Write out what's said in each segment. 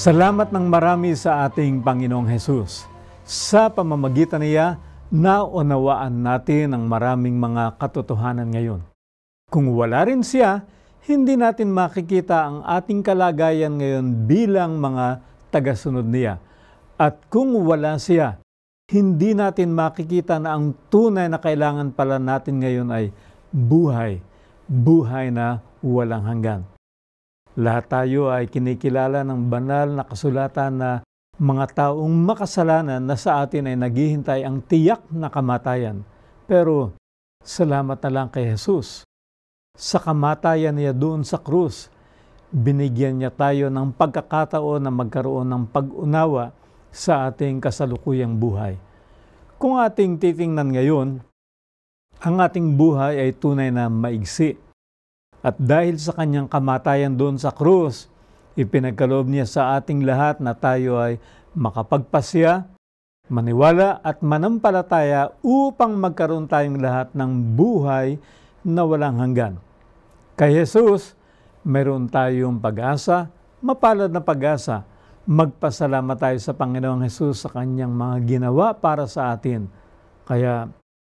Salamat ng marami sa ating Panginoong Hesus. Sa pamamagitan niya, naunawaan natin ang maraming mga katotohanan ngayon. Kung wala rin siya, hindi natin makikita ang ating kalagayan ngayon bilang mga tagasunod niya. At kung wala siya, hindi natin makikita na ang tunay na kailangan pala natin ngayon ay buhay. Buhay na walang hanggan. Lahat tayo ay kinikilala ng banal na kasulatan na mga taong makasalanan na sa atin ay naghihintay ang tiyak na kamatayan. Pero salamat na lang kay Jesus. Sa kamatayan niya doon sa krus, binigyan niya tayo ng pagkakataon na magkaroon ng pag-unawa sa ating kasalukuyang buhay. Kung ating titingnan ngayon, ang ating buhay ay tunay na maigsi. At dahil sa kanyang kamatayan doon sa krus, ipinagkaloob niya sa ating lahat na tayo ay makapagpasya, maniwala at manampalataya upang magkaroon tayong lahat ng buhay na walang hanggan. Kay Jesus, mayroon tayong pag-asa, mapalad na pag-asa. Magpasalamat tayo sa Panginoong Jesus sa kanyang mga ginawa para sa atin. Kaya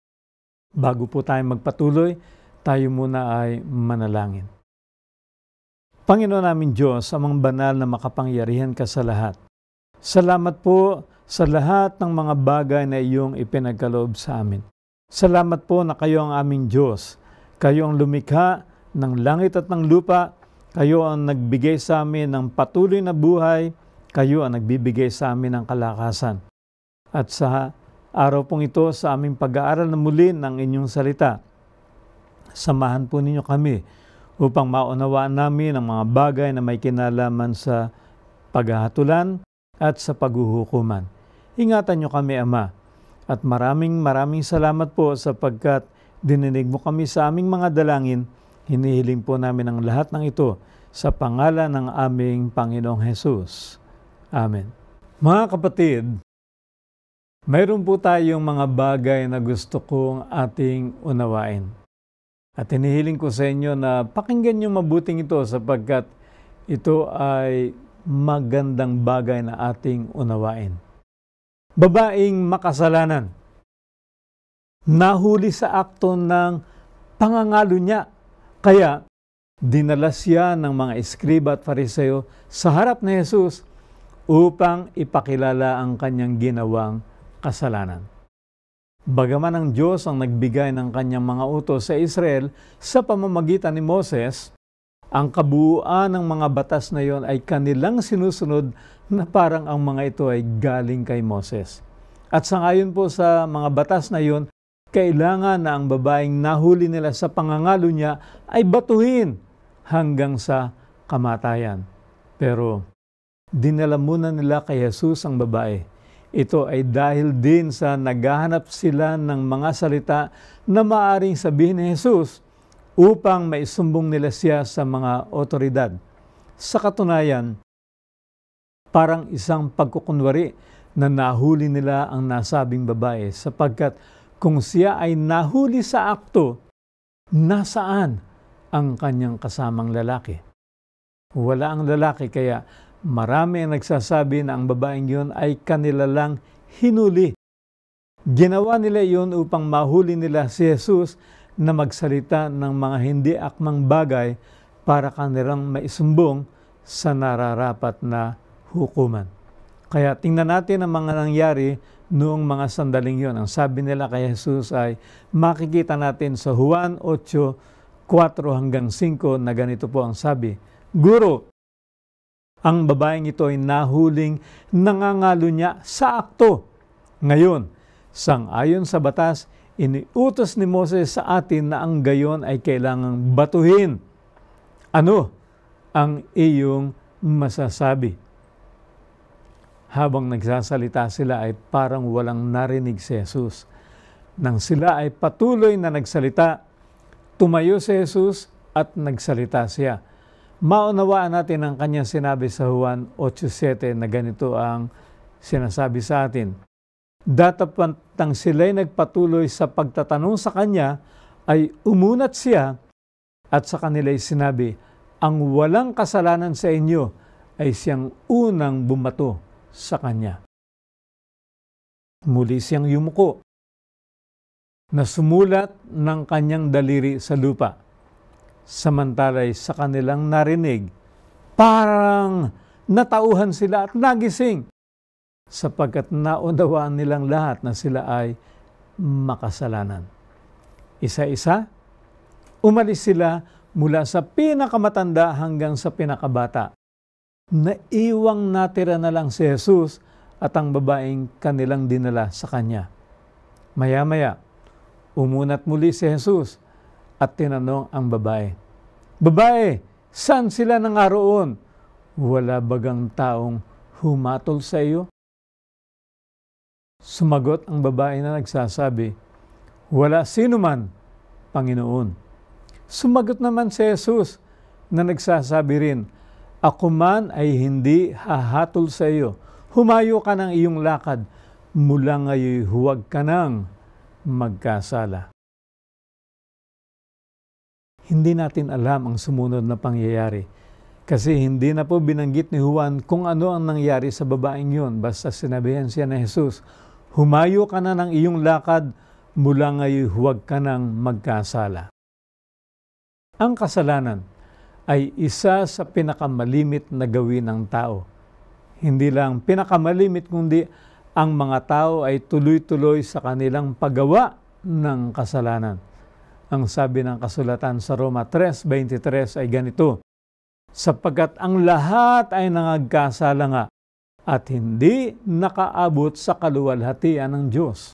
bago po tayo magpatuloy, tayo muna ay manalangin. Panginoon namin Diyos, amang banal na makapangyarihan ka sa lahat. Salamat po sa lahat ng mga bagay na iyong ipinagkaloob sa amin. Salamat po na kayo ang aming Diyos. Kayo ang lumikha ng langit at ng lupa. Kayo ang nagbigay sa amin ng patuloy na buhay. Kayo ang nagbibigay sa amin ng kalakasan. At sa araw pong ito, sa aming pag-aaral na muli ng inyong salita, samahan po ninyo kami upang maunawaan namin ang mga bagay na may kinalaman sa paghahatulan at sa paghuhukuman. Ingatan nyo kami, Ama, at maraming salamat po sapagkat dininig mo kami sa aming mga dalangin. Hinihiling po namin ang lahat ng ito sa pangalan ng aming Panginoong Hesus. Amen. Mga kapatid, mayroon po tayong mga bagay na gusto kong ating unawain. At hinihiling ko sa inyo na pakinggan niyo mabuting ito sapagkat ito ay magandang bagay na ating unawain. Babaeng makasalanan. Nahuli sa akto ng pangangalo niya. Kaya dinala siya ng mga eskriba at fariseo sa harap ni Jesus upang ipakilala ang kanyang ginawang kasalanan. Bagaman ang Diyos ang nagbigay ng kanyang mga utos sa Israel sa pamamagitan ni Moses, ang kabuuan ng mga batas na iyon ay kanilang sinusunod na parang ang mga ito ay galing kay Moses. At sangayon po sa mga batas na iyon, kailangan na ang babaeng nahuli nila sa pangangalo niya ay batuhin hanggang sa kamatayan. Pero dinala muna nila kay Jesus ang babae. Ito ay dahil din sa naghahanap sila ng mga salita na maaaring sabihin ni Jesus upang maisumbong nila siya sa mga otoridad. Sa katunayan, parang isang pagkukunwari na nahuli nila ang nasabing babae sapagkat kung siya ay nahuli sa akto, nasaan ang kanyang kasamang lalaki? Wala ang lalaki kaya marami ang nagsasabi na ang babaeng yun ay kanila lang hinuli. Ginawa nila yun upang mahuli nila si Jesus na magsalita ng mga hindi akmang bagay para kanilang maisumbong sa nararapat na hukuman. Kaya tingnan natin ang mga nangyari noong mga sandaling yun. Ang sabi nila kay Jesus ay makikita natin sa Juan 8:4-5 na ganito po ang sabi, Guro, ang babaeng ito ay nahuling nangangalo niya sa akto. Ngayon, sang-ayon sa batas, iniutos ni Moses sa atin na ang gayon ay kailangang batuhin. Ano ang iyong masasabi? Habang nagsasalita sila ay parang walang narinig si Jesus. Nang sila ay patuloy na nagsalita, tumayo si Jesus at nagsalita siya. Maunawaan natin ang kanyang sinabi sa Juan 8:7 na ganito ang sinasabi sa atin. Datapwatang sila'y nagpatuloy sa pagtatanong sa kanya, ay umunat siya at sa kanila'y sinabi, ang walang kasalanan sa inyo ay siyang unang bumato sa kanya. Muli siyang yumuko na sumulat ng kanyang daliri sa lupa. Samantalay sa kanilang narinig, parang natauhan sila at nagising sapagkat naunawaan nilang lahat na sila ay makasalanan. Isa-isa, umalis sila mula sa pinakamatanda hanggang sa pinakabata. Naiwang natira na lang si Jesus at ang babaeng kanilang dinala sa kanya. Maya-maya, umunat muli si Jesus at tinanong ang babae, "Babae, saan sila nangaroon? Wala bagang taong humatol sa iyo?" Sumagot ang babae na nagsasabi, "Wala sino man, Panginoon." Sumagot naman si Jesus na nagsasabi rin, "Ako man ay hindi hahatol sa iyo. Humayo ka ng iyong lakad. Mula ngayon huwag ka nang magkasala." Hindi natin alam ang sumunod na pangyayari kasi hindi na po binanggit ni Juan kung ano ang nangyari sa babaeng yun. Basta sinabihan siya ni Jesus, "Humayo ka na ng iyong lakad. Mula ngayon huwag ka nang magkasala." Ang kasalanan ay isa sa pinakamalimit na gawin ng tao. Hindi lang pinakamalimit kundi ang mga tao ay tuloy-tuloy sa kanilang paggawa ng kasalanan. Ang sabi ng kasulatan sa Roma 3:23 ay ganito, "Sapagkat ang lahat ay nangagkasala nga at hindi nakaabot sa kaluwalhatian ng Diyos."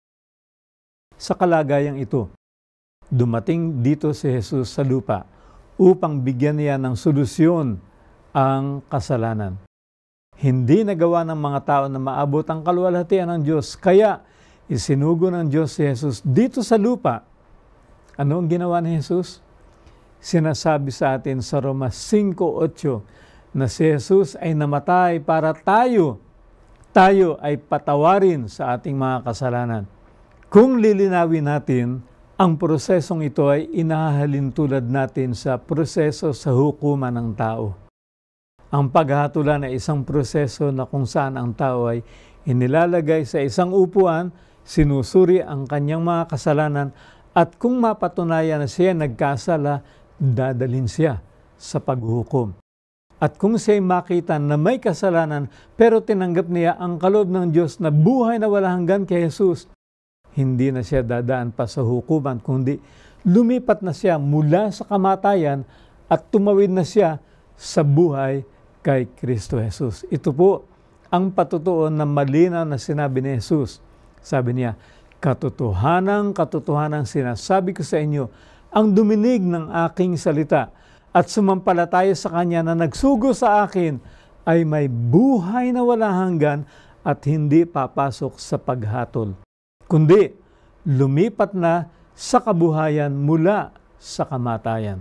Sa kalagayang ito, dumating dito si Jesus sa lupa upang bigyan niya ng solusyon ang kasalanan. Hindi nagawa ng mga tao na maabot ang kaluwalhatian ng Diyos, kaya isinugo ng Diyos si Jesus dito sa lupa. Ano ang ginawa ni Jesus? Sinasabi sa atin sa Roma 5:8 na si Jesus ay namatay para tayo ay patawarin sa ating mga kasalanan. Kung lilinawin natin, ang prosesong ito ay inahalin tulad natin sa proseso sa hukuman ng tao. Ang paghahatulan ay isang proseso na kung saan ang tao ay inilalagay sa isang upuan, sinusuri ang kanyang mga kasalanan, at kung mapatunayan na siya nagkasala, dadalhin siya sa paghukom. At kung siya makita na may kasalanan pero tinanggap niya ang kaloob ng Diyos na buhay na walang hanggan kay Jesus, hindi na siya dadaan pa sa hukuman, kundi lumipat na siya mula sa kamatayan at tumawid na siya sa buhay kay Kristo Jesus. Ito po ang patutuon na malinaw na sinabi ni Jesus. Sabi niya, katotohanang sinasabi ko sa inyo, ang duminig ng aking salita at sumampalataya sa Kanya na nagsugo sa akin ay may buhay na walang hanggan at hindi papasok sa paghatol, kundi lumipat na sa kabuhayan mula sa kamatayan.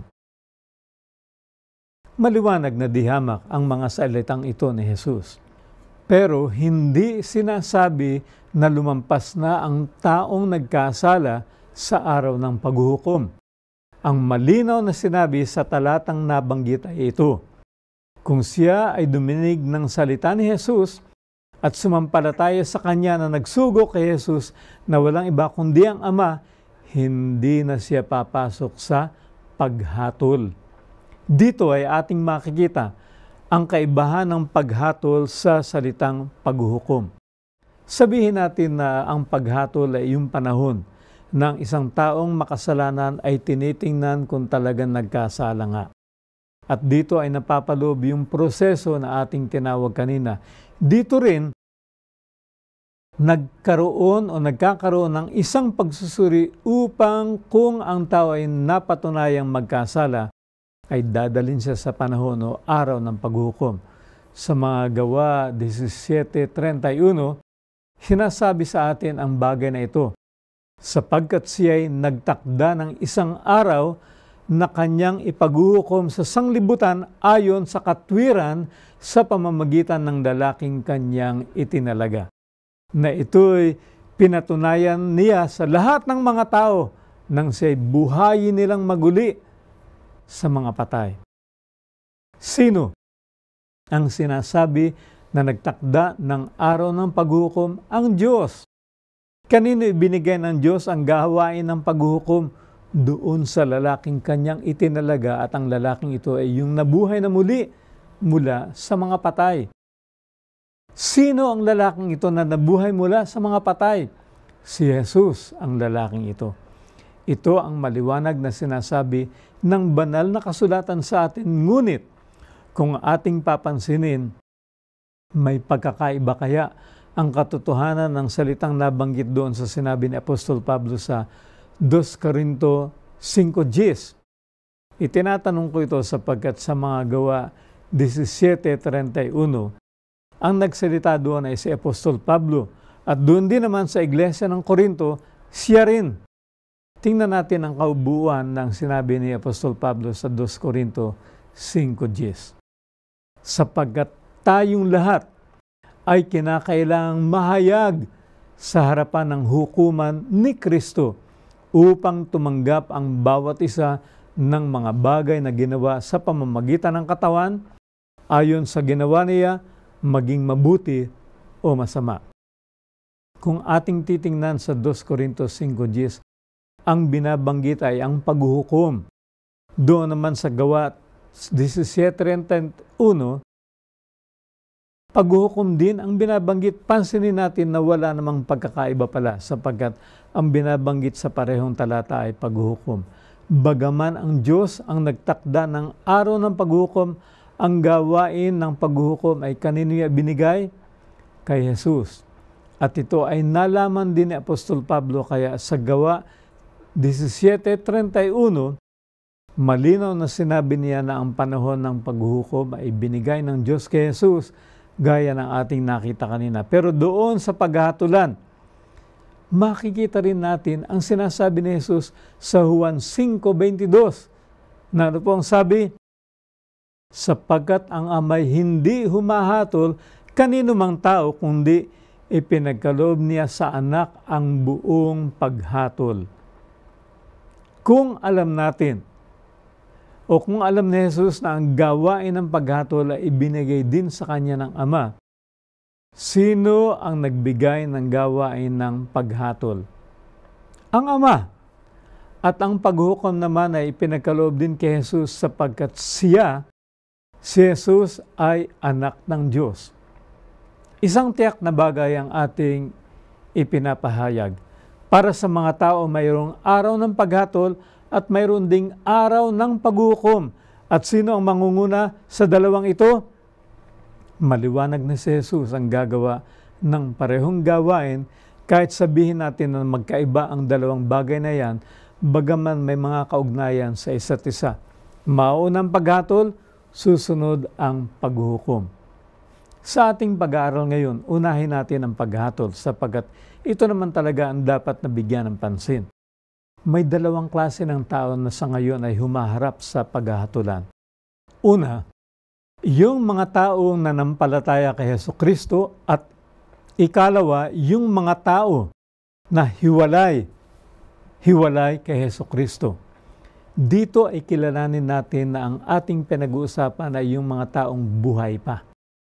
Maliwanag na dihamak ang mga salitang ito ni Jesus. Pero hindi sinasabi na lumampas na ang taong nagkasala sa araw ng paghuhukom. Ang malinaw na sinabi sa talatang nabanggit ay ito. Kung siya ay duminig ng salita ni Jesus at sumampalataya sa Kanya na nagsugo kay Jesus na walang iba kundi ang Ama, hindi na siya papasok sa paghatol. Dito ay ating makikita ang kaibahan ng paghatol sa salitang paghuhukom. Sabihin natin na ang paghatol ay yung panahon ng isang taong makasalanan ay tinitingnan kung talagang nagkasala nga. At dito ay napapaloob yung proseso na ating tinawag kanina. Dito rin, nagkaroon o nagkakaroon ng isang pagsusuri upang kung ang tao ay napatunayang magkasala, ay dadalhin siya sa panahon o araw ng paghukom. Sa mga Gawa 17:31, sinasabi sa atin ang bagay na ito, sapagkat siya'y nagtakda ng isang araw na kanyang ipaghuhukom sa sanglibutan ayon sa katwiran sa pamamagitan ng lalaking kanyang itinalaga. Na ito'y pinatunayan niya sa lahat ng mga tao nang siya'y buhayin nilang maguli sa mga patay. Sino ang sinasabi na nagtakda ng araw ng paghuhukom ang Diyos. Kanino ibinigay ng Diyos ang gawain ng paghuhukom? Doon sa lalaking kanyang itinalaga, at ang lalaking ito ay yung nabuhay na muli mula sa mga patay. Sino ang lalaking ito na nabuhay mula sa mga patay? Si Jesus ang lalaking ito. Ito ang maliwanag na sinasabi ng banal na kasulatan sa atin. Ngunit kung ating papansinin, may pagkakaiba kaya ang katotohanan ng salitang nabanggit doon sa sinabi ni Apostol Pablo sa 2 Corinto 5:10. Itinatanong ko ito sapagkat sa mga gawa 17:31, ang nagsalita doon ay si Apostol Pablo. At doon din naman sa iglesia ng Corinto, siya rin. Tingnan natin ang kaubuuan ng sinabi ni Apostol Pablo sa 2 Corinto 5:10. Sapagkat tayong lahat ay kinakailangang mahayag sa harapan ng hukuman ni Kristo upang tumanggap ang bawat isa ng mga bagay na ginawa sa pamamagitan ng katawan ayon sa ginawa niya, maging mabuti o masama. Kung ating titingnan sa 2 Corinto 5:10, ang binabanggit ay ang paghuhukom. Doon naman sa gawa 17:31, paghuhukom din ang binabanggit. Pansinin natin na wala namang pagkakaiba pala sapagkat ang binabanggit sa parehong talata ay paghuhukom. Bagaman ang Diyos ang nagtakda ng araw ng paghuhukom, ang gawain ng paghuhukom ay kanino niya binigay? Kay Jesus. At ito ay nalaman din ni Apostol Pablo, kaya sa gawa 17:31, malinaw na sinabi niya na ang panahon ng paghuhukom ay binigay ng Diyos kay Jesus, gaya ng ating nakita kanina. Pero doon sa paghahatulan, makikita rin natin ang sinasabi ni Jesus sa Juan 5:22. Na ano po ang sabi? Sapagkat ang Ama'y hindi humahatol kanino mang tao, kundi ipinagkaloob niya sa anak ang buong paghatol. Kung alam natin, o kung alam ni Jesus na ang gawain ng paghatol ay ibinigay din sa kanya ng Ama, sino ang nagbigay ng gawain ng paghatol? Ang Ama. At ang paghukom naman ay ipinagkaloob din kay Jesus sapagkat si Jesus ay anak ng Diyos. Isang tiyak na bagay ang ating ipinapahayag. Para sa mga tao, mayroong araw ng paghatol at mayroon ding araw ng paghukom. At sino ang mangunguna sa dalawang ito? Maliwanag na si Jesus ang gagawa ng parehong gawain, kahit sabihin natin na magkaiba ang dalawang bagay na yan, bagaman may mga kaugnayan sa isa't isa. Maunang paghatol, susunod ang paghuhukom. Sa ating pag-aaral ngayon, unahin natin ang paghatol sapagkat ito naman talaga ang dapat na bigyan ng pansin. May dalawang klase ng tao na sa ngayon ay humaharap sa paghahatulan. Una, yung mga taong nanampalataya kay Jesucristo, at ikalawa, yung mga tao na hiwalay kay Jesucristo. Dito ay kilalanin natin na ang ating pinag-uusapan ay yung mga taong buhay pa.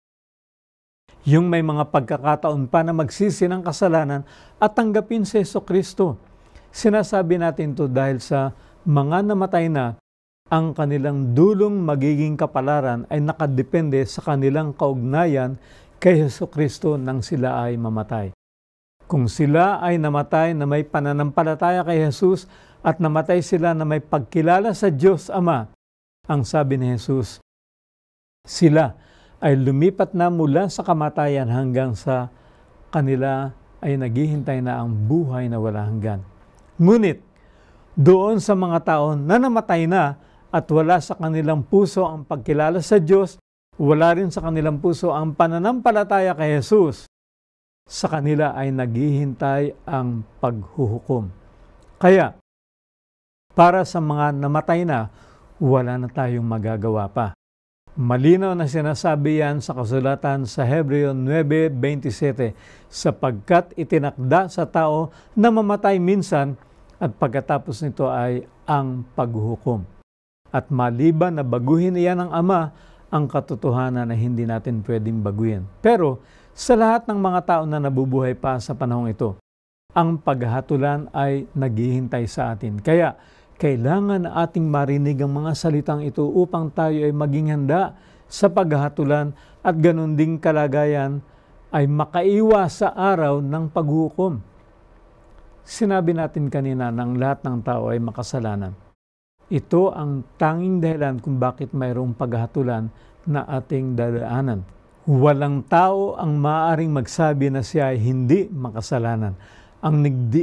Yung may mga pagkakataon pa na magsisi ng kasalanan at tanggapin si Jesucristo. Sinasabi natin to dahil sa mga namatay na, ang kanilang dulong magiging kapalaran ay nakadepende sa kanilang kaugnayan kay Jesucristo nang sila ay mamatay. Kung sila ay namatay na may pananampalataya kay Jesus at namatay sila na may pagkilala sa Diyos Ama, ang sabi ni Jesus, sila ay lumipat na mula sa kamatayan hanggang sa kanila ay naghihintay na ang buhay na wala hanggan. Ngunit, doon sa mga tao na namatay na at wala sa kanilang puso ang pagkilala sa Diyos, wala rin sa kanilang puso ang pananampalataya kay Jesus, sa kanila ay naghihintay ang paghuhukom. Kaya, para sa mga namatay na, wala na tayong magagawa pa. Malinaw na sinasabi yan sa kasulatan sa Hebreo 9:27, sapagkat itinakda sa tao na mamatay minsan at pagkatapos nito ay ang paghuhukom. At maliban na baguhin iyan ng Ama, ang katotohanan na hindi natin pwedeng baguhin. Pero sa lahat ng mga tao na nabubuhay pa sa panahong ito, ang paghahatulan ay naghihintay sa atin. Kaya kailangan ating marinig ang mga salitang ito upang tayo ay maging handa sa paghahatulan at ganun ding kalagayan ay makaiwas sa araw ng paghukom. Sinabi natin kanina na ang lahat ng tao ay makasalanan. Ito ang tanging dahilan kung bakit mayroong paghahatulan na ating dadaanan. Walang tao ang maaaring magsabi na siya ay hindi makasalanan. Ang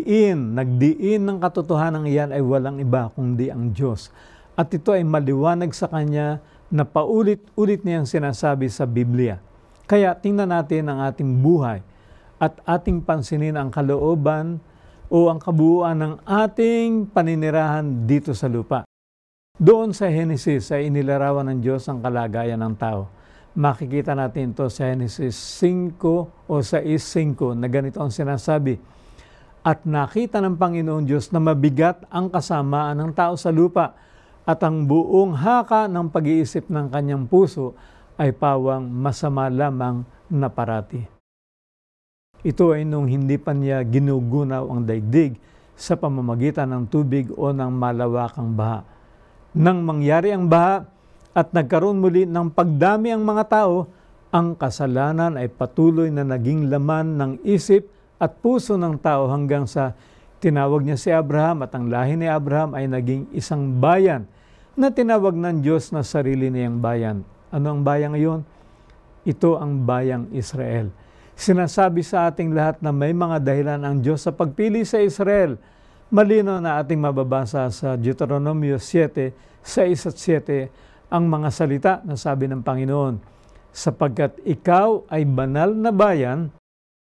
nagdiin ng katotohanan iyan ay walang iba kundi ang Diyos. At ito ay maliwanag sa Kanya na paulit-ulit niyang sinasabi sa Biblia. Kaya tingnan natin ang ating buhay at ating pansinin ang kalooban o ang kabuuan ng ating paninirahan dito sa lupa. Doon sa Henesis ay inilarawan ng Diyos ang kalagayan ng tao. Makikita natin ito sa Henesis 5 o sa 6:5 na ganito ang sinasabi. At nakita ng Panginoon Diyos na mabigat ang kasamaan ng tao sa lupa at ang buong haka ng pag-iisip ng kanyang puso ay pawang masama lamang na parati. Ito ay nung hindi pa niya ginugunaw ang daigdig sa pamamagitan ng tubig o ng malawakang baha. Nang mangyari ang baha at nagkaroon muli ng pagdami ang mga tao, ang kasalanan ay patuloy na naging laman ng isip at puso ng tao hanggang sa tinawag niya si Abraham at ang lahi ni Abraham ay naging isang bayan na tinawag ng Diyos na sarili niyang bayan. Ano ang bayan ngayon? Ito ang bayang Israel. Sinasabi sa ating lahat na may mga dahilan ang Diyos sa pagpili sa Israel. Malino na ating mababasa sa Deuteronomio 7, 6 at 7 ang mga salita na sabi ng Panginoon, sapagkat ikaw ay banal na bayan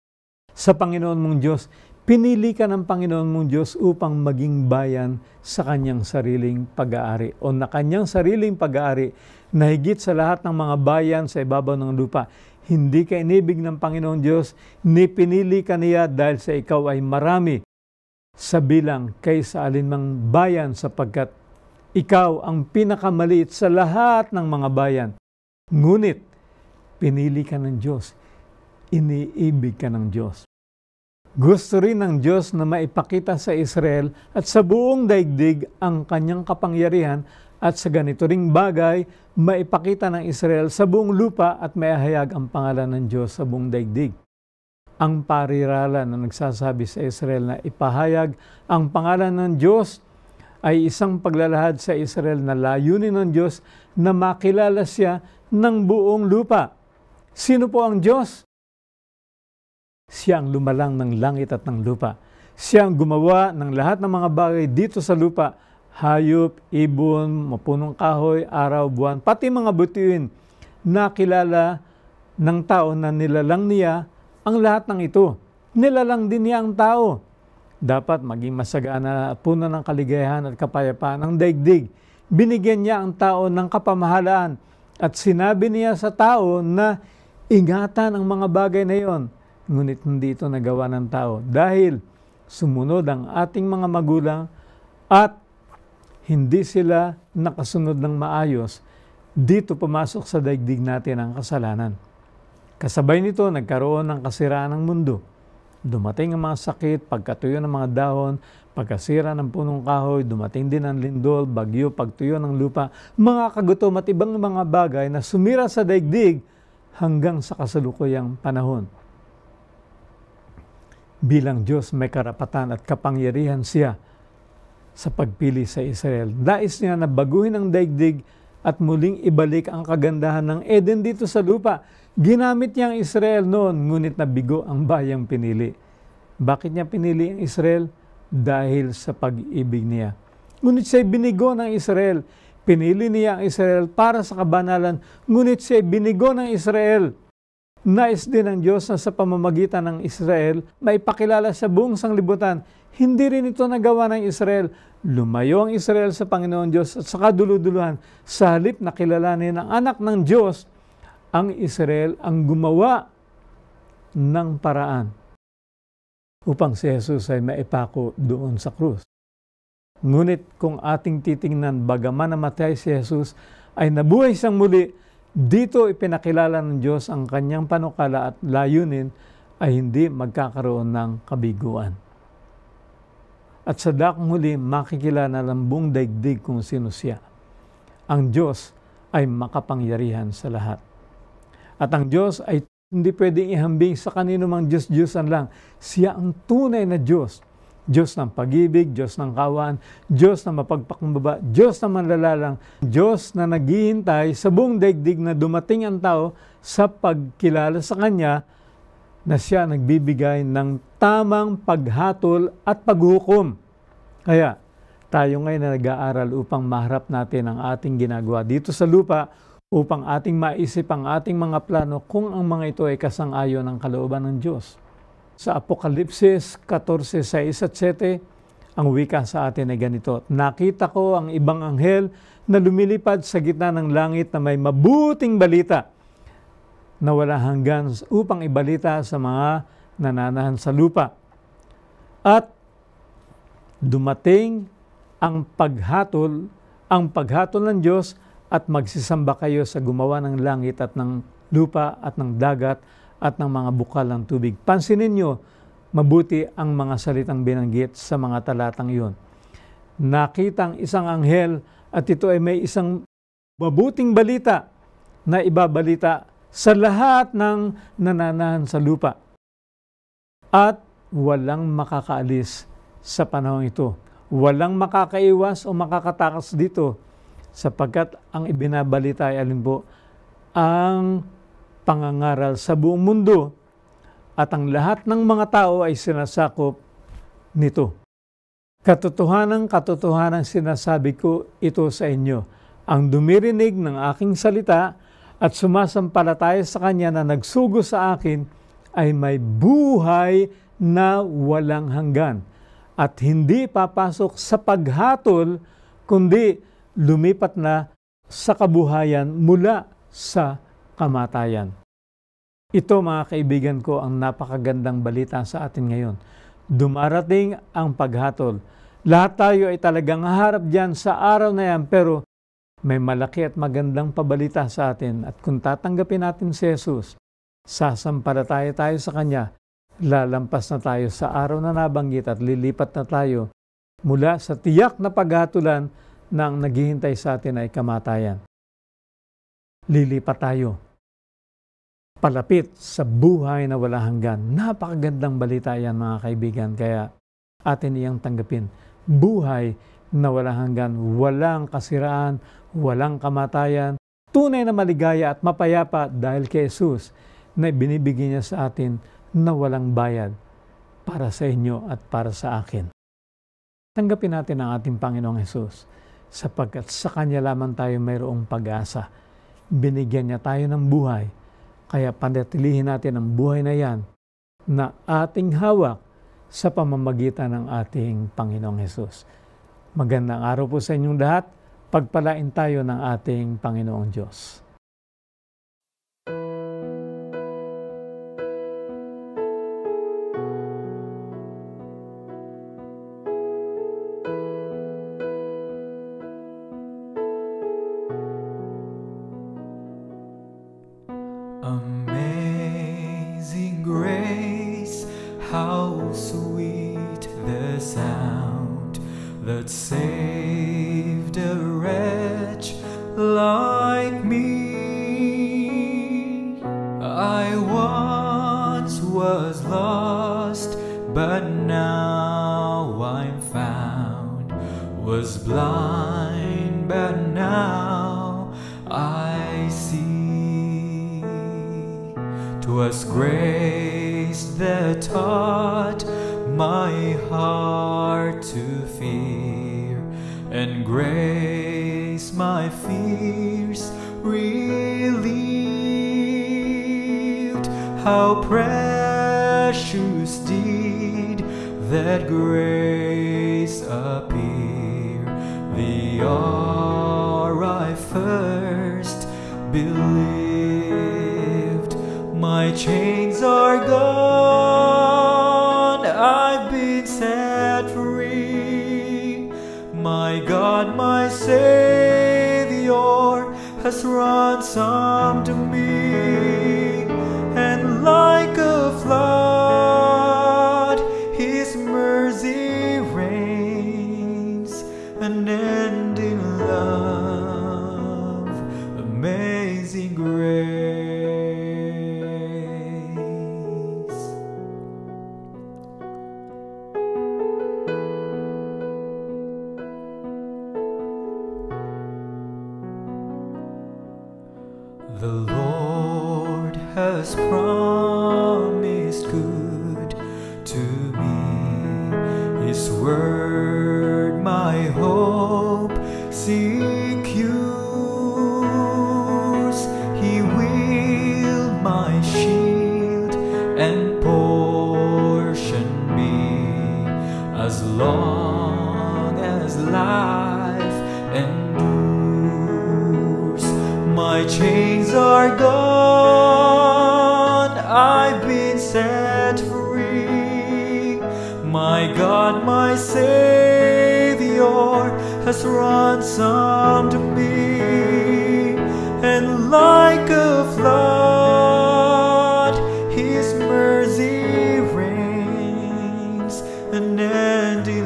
sa Panginoon mong Diyos, pinili ka ng Panginoon mong Diyos upang maging bayan sa kanyang sariling pag-aari o na kanyang sariling pag-aari na higit sa lahat ng mga bayan sa ibabaw ng lupa. Hindi ka inibig ng Panginoon Diyos, ni pinili ka niya dahil sa ikaw ay marami sa bilang kaysa alinmang bayan sapagkat ikaw ang pinakamaliit sa lahat ng mga bayan. Ngunit, pinili ka ng Diyos. Iniibig ka ng Diyos. Gusto rin ng Diyos na maipakita sa Israel at sa buong daigdig ang kanyang kapangyarihan at sa ganito ring bagay, maipakita ng Israel sa buong lupa at maihayag ang pangalan ng Diyos sa buong daigdig. Ang parirala na nagsasabi sa Israel na ipahayag ang pangalan ng Diyos ay isang paglalahad sa Israel na layunin ng Diyos na makilala siya ng buong lupa. Sino po ang Diyos? Siya ang lumalang ng langit at ng lupa. Siya ang gumawa ng lahat ng mga bagay dito sa lupa, hayop, ibon, mapunong kahoy, araw, buwan, pati mga bituin. Nakilala ng tao na nilalang niya ang lahat ng ito. Nilalang din niya ang tao. Dapat maging masagana at puno ng kaligayahan at kapayapaan ang daigdig. Binigyan niya ang tao ng kapamahalaan at sinabi niya sa tao na ingatan ang mga bagay na iyon. Ngunit hindi ito nagawa ng tao dahil sumunod ang ating mga magulang at hindi sila nakasunod ng maayos. Dito pumasok sa daigdig natin ang kasalanan. Kasabay nito, nagkaroon ng kasiraan ng mundo. Dumating ang mga sakit, pagkatuyo ng mga dahon, pagkasira ng punong kahoy, dumating din ang lindol, bagyo, pagtuyo ng lupa, mga kagutom at ibang mga bagay na sumira sa daigdig hanggang sa kasalukuyang panahon. Bilang Diyos may karapatan at kapangyarihan siya sa pagpili sa Israel. Nais niya na baguhin ang daigdig at muling ibalik ang kagandahan ng Eden dito sa lupa. Ginamit niya ang Israel noon, ngunit nabigo ang bayang pinili. Bakit niya pinili ang Israel? Dahil sa pag-ibig niya. Ngunit siya'y binigo ng Israel. Pinili niya ang Israel para sa kabanalan, ngunit siya'y binigo ng Israel. Nais din ng Diyos na sa pamamagitan ng Israel, maipakilala sa buong sanglibutan. Hindi rin ito nagawa ng Israel. Lumayo ang Israel sa Panginoon Diyos at sa kaduluduluhan. Sa halip na kilalanin ang anak ng Diyos, ang Israel ang gumawa ng paraan upang si Jesus ay maipako doon sa krus. Ngunit kung ating titingnan, bagaman namatay si Jesus, ay nabuhay siyang muli, Dito ipinakilala ng Diyos ang kanyang panukala at layunin ay hindi magkakaroon ng kabiguan. At sa dakong huli, makikilala ng buong daigdig kung sino siya. Ang Diyos ay makapangyarihan sa lahat. At ang Diyos ay hindi pwedeng ihambing sa kanino mang Diyos-Diyosan lang. Siya ang tunay na Diyos. Diyos ng pag-ibig, Diyos ng kawan, Diyos na mapagpakumbaba, Diyos na manlalalang, Diyos na naghihintay sa buong daigdig na dumating ang tao sa pagkilala sa Kanya na siya nagbibigay ng tamang paghatol at paghukom. Kaya tayo ngayon na nag-aaral upang maharap natin ang ating ginagawa dito sa lupa upang ating maisip ang ating mga plano kung ang mga ito ay kasang-ayon ng kalooban ng Diyos. Sa Apokalipsis 14:6 at 7, ang wika sa atin ay ganito, nakita ko ang ibang anghel na lumilipad sa gitna ng langit na may mabuting balita na wala hanggan upang ibalita sa mga nananahan sa lupa. At dumating ang paghatol ng Diyos at magsisamba kayo sa gumawa ng langit at ng lupa at ng dagat at ng mga bukal ng tubig. Pansinin nyo, mabuti ang mga salitang binanggit sa mga talatang iyon. Nakita ang isang anghel at ito ay may isang mabuting balita na ibabalita sa lahat ng nananahan sa lupa. At walang makakaalis sa panahon ito. Walang makakaiwas o makakatakas dito sapagkat ang ibinabalita ay alin po, ang pangangaral sa buong mundo at ang lahat ng mga tao ay sinasakop nito. Katotohanan sinasabi ko ito sa inyo. Ang dumirinig ng aking salita at sumasampalataya sa Kanya na nagsugo sa akin ay may buhay na walang hanggan at hindi papasok sa paghatol kundi lumipat na sa kabuhayan mula sa kamatayan. Ito mga kaibigan ko ang napakagandang balita sa atin ngayon. Dumarating ang paghatol. Lahat tayo ay talagang haharap diyan sa araw na yan pero may malaki at magandang pabalita sa atin at kung tatanggapin natin si Jesus, sasampalataya tayo sa Kanya, lalampas na tayo sa araw na nabanggit at lilipat na tayo mula sa tiyak na paghatulan na ang naghihintay sa atin ay kamatayan. Lilipat tayo palapit sa buhay na wala hanggan. Napakagandang balita yan mga kaibigan, kaya atin iyang tanggapin. Buhay na wala hanggan, walang kasiraan, walang kamatayan, tunay na maligaya at mapayapa dahil kay Jesus na binibigyan niya sa atin na walang bayad para sa inyo at para sa akin. Tanggapin natin ang ating Panginoong Jesus sapagkat sa Kanya lamang tayo mayroong pag-asa. Binigyan niya tayo ng buhay, kaya panatilihin natin ang buhay na yan na ating hawak sa pamamagitan ng ating Panginoong Jesus. Magandang araw po sa inyong lahat. Pagpalain tayo ng ating Panginoong Diyos. Amazing grace, how sweet the sound that saved a wretch like me. I once was lost, but now I'm found, was blind, but now I see. 'Twas grace that taught my heart to fear, and grace my fears relieved. How precious did that grace appear the hour I first believed. My chains are gone, I've been set free. My God, my Savior, has ransomed me, and like a flood His mercy reigns, unending love, amazing grace. The Lord has promised good to me. His word my hope secures. He will my shield and portion be, as long as life endures. My chains are gone, I've been set free. My God, my Savior has ransomed me, and like a flood His mercy reigns, unending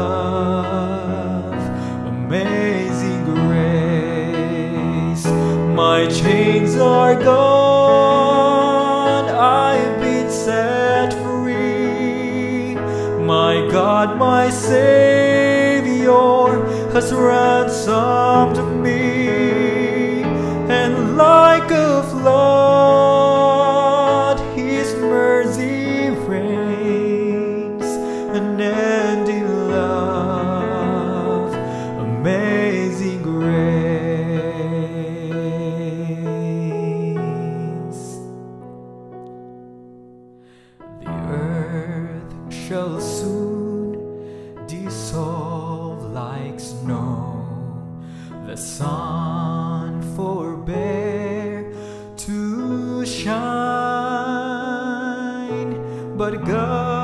love, amazing grace. My chains are gone, I've been set free. My God, my Savior has ransomed me, and like a flood His mercy reigns, unending love, amazing grace. The earth shall soon dissolve like snow, the sun forbear to shine, but God